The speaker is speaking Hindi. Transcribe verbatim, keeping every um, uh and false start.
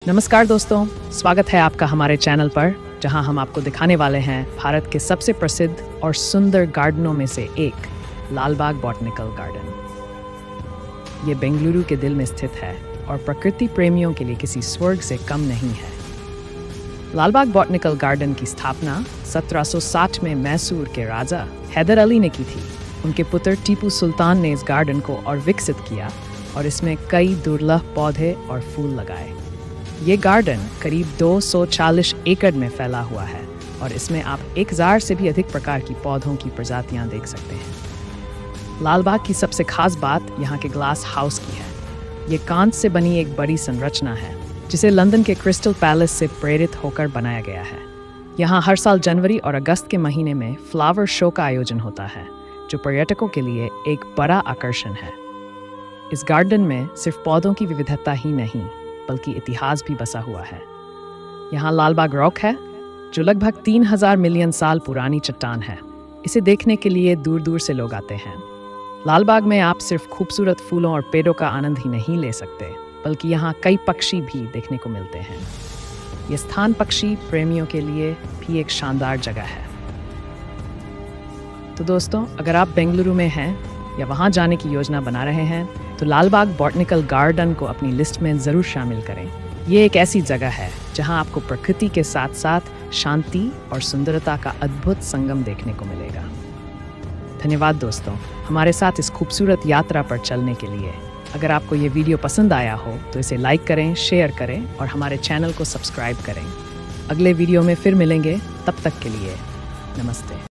नमस्कार दोस्तों, स्वागत है आपका हमारे चैनल पर, जहां हम आपको दिखाने वाले हैं भारत के सबसे प्रसिद्ध और सुंदर गार्डनों में से एक, लालबाग बॉटनिकल गार्डन। ये बेंगलुरु के दिल में स्थित है और प्रकृति प्रेमियों के लिए किसी स्वर्ग से कम नहीं है। लालबाग बॉटनिकल गार्डन की स्थापना सत्रह सौ साठ में मैसूर के राजा हैदर अली ने की थी। उनके पुत्र टीपू सुल्तान ने इस गार्डन को और विकसित किया और इसमें कई दुर्लभ पौधे और फूल लगाए। ये गार्डन करीब दो सौ चालीस एकड़ में फैला हुआ है और इसमें आप एक हजार से भी अधिक प्रकार की पौधों की प्रजातियां देख सकते हैं। लालबाग की सबसे खास बात यहाँ के ग्लास हाउस की है। ये कांच से बनी एक बड़ी संरचना है जिसे लंदन के क्रिस्टल पैलेस से प्रेरित होकर बनाया गया है। यहाँ हर साल जनवरी और अगस्त के महीने में फ्लावर शो का आयोजन होता है, जो पर्यटकों के लिए एक बड़ा आकर्षण है। इस गार्डन में सिर्फ पौधों की विविधता ही नहीं बल्कि इतिहास भी बसा हुआ है। यहाँ लालबाग रॉक है, जो लगभग तीन हजार मिलियन साल पुरानी चट्टान है। इसे देखने के लिए दूर दूर से लोग आते हैं। लालबाग में आप सिर्फ खूबसूरत फूलों और पेड़ों का आनंद ही नहीं ले सकते, बल्कि यहाँ कई पक्षी भी देखने को मिलते हैं। ये स्थान पक्षी प्रेमियों के लिए भी एक शानदार जगह है। तो दोस्तों, अगर आप बेंगलुरु में हैं या वहाँ जाने की योजना बना रहे हैं तो लालबाग बॉटनिकल गार्डन को अपनी लिस्ट में ज़रूर शामिल करें। ये एक ऐसी जगह है जहाँ आपको प्रकृति के साथ साथ शांति और सुंदरता का अद्भुत संगम देखने को मिलेगा। धन्यवाद दोस्तों, हमारे साथ इस खूबसूरत यात्रा पर चलने के लिए। अगर आपको ये वीडियो पसंद आया हो तो इसे लाइक करें, शेयर करें और हमारे चैनल को सब्सक्राइब करें। अगले वीडियो में फिर मिलेंगे, तब तक के लिए नमस्ते।